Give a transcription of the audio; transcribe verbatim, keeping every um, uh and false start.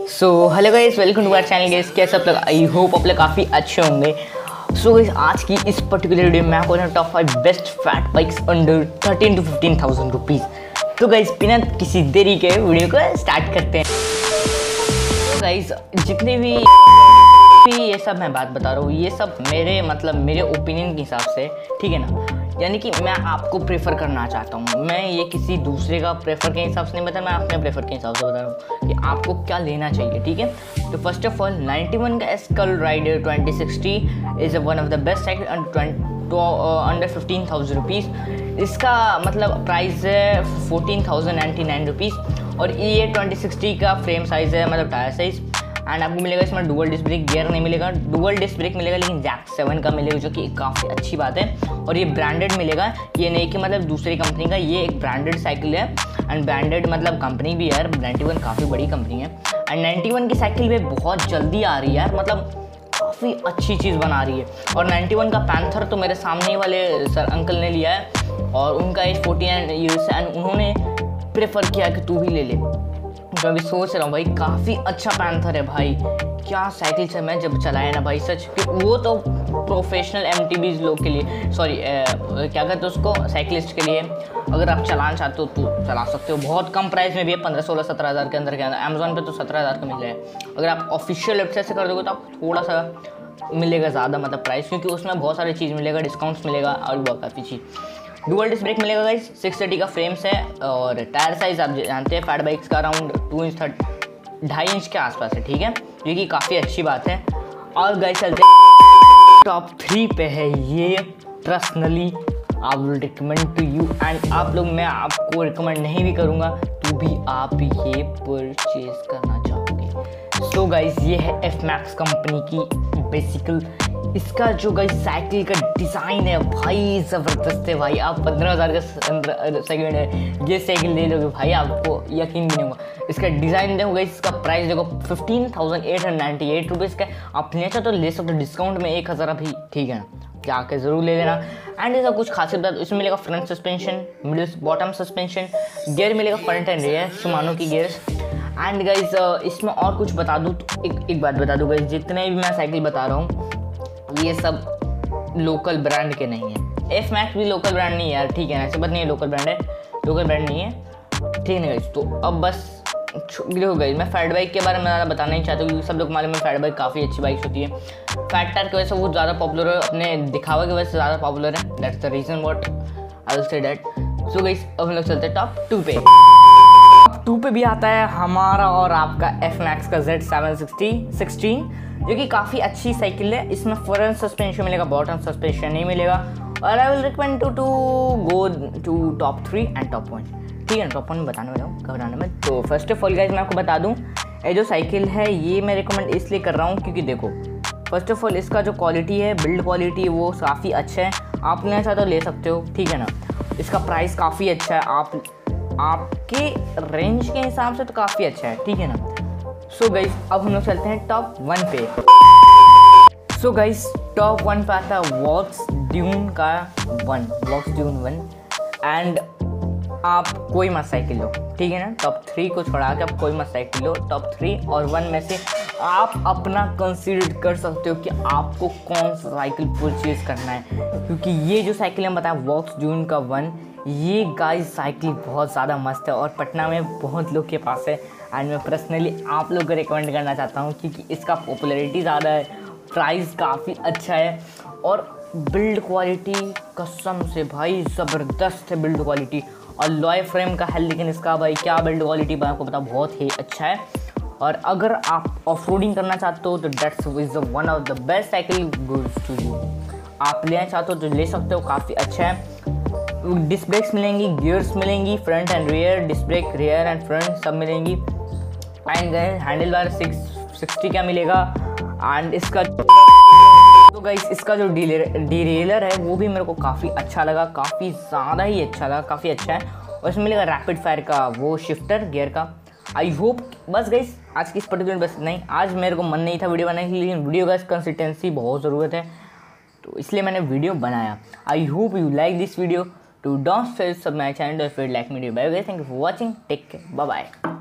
So hello guys, welcome to our channel guys. कैसे आप लोग? आई होप आप लोग काफ़ी अच्छे होंगे। सो गाइस, आज की इस पर्टिकुलर वीडियो में मैं आपको top five best fat bikes under thirteen to fifteen thousand rupees. तो गाइस, बिना किसी देरी के वीडियो को स्टार्ट करते हैं। तो गाइस, जितने भी ये सब मैं बात बता रहा हूँ, ये सब मेरे मतलब मेरे ओपिनियन के हिसाब से, ठीक है ना। यानी कि मैं आपको प्रेफर करना चाहता हूँ। मैं ये किसी दूसरे का प्रेफर के हिसाब से नहीं बता, मैं अपने प्रेफर के हिसाब से बता रहा हूँ कि आपको क्या लेना चाहिए, ठीक है। तो first of all, ninety one का skull rider twenty sixty is one of the best cycle under fifteen thousand rupees. इसका मतलब प्राइस है fourteen thousand ninety nine rupees. और ये ट्वेंटी सिक्सटी का फ्रेम साइज़ है, मतलब टायर साइज़। एंड आपको मिलेगा इसमें डुअल डिस्क ब्रेक, गियर नहीं मिलेगा, डुअल डिस्क ब्रेक मिलेगा लेकिन जैक सेवन का मिलेगा, जो कि काफ़ी अच्छी बात है। और ये ब्रांडेड मिलेगा, ये नहीं कि मतलब दूसरी कंपनी का, ये एक ब्रांडेड साइकिल है। एंड ब्रांडेड मतलब कंपनी भी है यार, नाइन्टी वन काफ़ी बड़ी कंपनी है। एंड नाइन्टी वन की साइकिल भी बहुत जल्दी आ रही है यार, मतलब काफ़ी अच्छी चीज़ बना रही है। और नाइन्टी वन का पैंथर तो मेरे सामने वाले सर अंकल ने लिया है और उनका एज फोर्टी नाइन ईयर्स है। एंड उन्होंने प्रेफर किया कि तू भी ले ले। मैं अभी सोच रहा हूँ भाई, काफ़ी अच्छा पैंथर है भाई, क्या साइकिल से मैं जब चलाया ना भाई, सच कि वो तो प्रोफेशनल एमटीबीज लोग के लिए, सॉरी क्या कहते हैं उसको, साइकिलिस्ट के लिए। अगर आप चलाना चाहते हो तो चला सकते हो, बहुत कम प्राइस में भी है, पंद्रह सोलह सत्रह हज़ार के अंदर के अंदर। अमेजोन पे तो सत्रह हज़ार का मिल रहा है। अगर आप ऑफिशियल वेबसाइट से कर दोगे तो आप थोड़ा सा मिलेगा ज़्यादा मतलब प्राइस, क्योंकि उसमें बहुत सारी चीज़ मिलेगा, डिस्काउंट्स मिलेगा और बहुत काफ़ी चीज़। डुअल डिस्क ब्रेक मिलेगा गाइस, सिक्स थर्टी का फ्रेम्स है। और टायर साइज़ आप जानते हैं फैट बाइक्स का अराउंड टू इंच थर्ट ढाई इंच के आसपास है, ठीक है, जो कि काफ़ी अच्छी बात है। और गाइस चलते टॉप थ्री पे है। ये personally I will recommend to you, and आप लोग, मैं आपको रिकमेंड नहीं भी करूँगा तो भी आप ये परचेज करना चाहोगे। सो गाइस, ये है एफ मैक्स कंपनी की बेसिकल। इसका जो गाइस साइकिल का डिज़ाइन है भाई, ज़बरदस्त है भाई। आप पंद्रह हज़ार का सेकंड है ये साइकिल ले लोगे भाई, आपको यकीन भी नहीं होगा। इसका डिज़ाइन देखो गाइस, इसका प्राइस देखो fifteen thousand eight hundred ninety eight rupees का। आप लेना चाहो तो ले सकते हो डिस्काउंट में एक हज़ार अभी, ठीक है ना, जाके ज़रूर ले लेना। एंड इसका कुछ खासियत बात, इसमें मिलेगा front suspension, middle bottom suspension, gear मिलेगा फ्रंट एंड रियर, शिमानो की गियर्स। एंड गाइस इसमें और कुछ बता दूँ तो एक एक बात बता दूँ गाइस, जितने भी मैं साइकिल बता रहा हूँ ये सब लोकल ब्रांड के नहीं है। एफ मैक्स भी लोकल ब्रांड नहीं है यार, ठीक है ना, ऐसे बात नहीं है लोकल ब्रांड है, लोकल ब्रांड नहीं है, ठीक है ना गाइस। तो अब बस देखो गाइस, मैं फैट बाइक के बारे में ज़्यादा बताना नहीं चाहता क्योंकि सब लोग मालूम है फैट बाइक काफ़ी अच्छी बाइक होती है। फैट टायर की वजह से वो ज़्यादा पॉपुलर है, अपने दिखावा की वजह से ज़्यादा पॉपुलर है, that's the reason what I will say that. So guys, अब हम लोग चलते हैं टॉप टू पे। टॉप टू पे भी आता है हमारा और आपका एफ मैक्स का जेड सेवन सिक्सटी सिक्सटीन, जो कि काफ़ी अच्छी साइकिल है। इसमें फ्रंट सस्पेंशन मिलेगा, बॉटम सस्पेंशन नहीं मिलेगा। और I will recommend to to go to top three and top one, ठीक है ना। टॉप वन बताने वाला हूँ, घबराने में। तो फर्स्ट ऑफ ऑल गाइस, मैं आपको बता दूँ, ये जो साइकिल है ये मैं रिकमेंड इसलिए कर रहा हूँ क्योंकि देखो, फर्स्ट ऑफ ऑल इसका जो क्वालिटी है, बिल्ड क्वालिटी है, वो काफ़ी अच्छा है। आप लेना चाहते हो ले सकते हो, ठीक है ना। इसका प्राइस काफ़ी अच्छा है, आप आपके रेंज के हिसाब से तो काफ़ी अच्छा है, ठीक है ना। सो गाइस, अब हम लोग चलते हैं टॉप वन पे। सो गाइस, टॉप वन पे आता है वॉक्स ड्यून का one, Vox Dune one. And आप कोई मत साइकिल लो, ठीक है ना। टॉप थ्री को छोड़ा के आप कोई मत साइकिल लो। टॉप थ्री और वन में से आप अपना कंसीडर कर सकते हो कि आपको कौन सा साइकिल परचेज करना है, क्योंकि ये जो साइकिल हम बताया वॉक्स ड्यून का वन, ये गाइस साइकिल बहुत ज़्यादा मस्त है और पटना में बहुत लोग के पास है। एंड मैं पर्सनली आप लोग को रिकमेंड करना चाहता हूँ क्योंकि इसका पॉपुलैरिटी ज़्यादा है, प्राइस काफ़ी अच्छा है और बिल्ड क्वालिटी कसम से भाई ज़बरदस्त है बिल्ड क्वालिटी। और लॉय फ्रेम का है, लेकिन इसका भाई क्या बिल्ड क्वालिटी मैं आपको पता बहुत ही अच्छा है। और अगर आप ऑफ रोडिंग करना चाहते हो तो that's is one of the best cycle goods to you. आप लेना चाहते हो तो ले सकते हो, काफ़ी अच्छा है। डिस्क ब्रेक्स मिलेंगी, गियर्स मिलेंगी, front and rear disc brake, rear and front सब मिलेंगी। And handlebar six sixty का मिलेगा। एंड इसका तो गाइस, इसका जो डीरेलर है वो भी मेरे को काफ़ी अच्छा लगा, काफ़ी ज़्यादा ही अच्छा लगा, काफ़ी अच्छा है। और इसमें मिलेगा रैपिड फायर का वो शिफ्टर गियर का। आई होप बस गाइस, आज की इस पर्टिकुलर बस नहीं, आज मेरे को मन नहीं था वीडियो बनाने की, लेकिन वीडियो का कंसिस्टेंसी बहुत ज़रूरत है तो इसलिए मैंने वीडियो बनाया। I hope you like this video. To don't fail sub my channel if you like video. Bye bye, thank you for watching, take care, bye bye.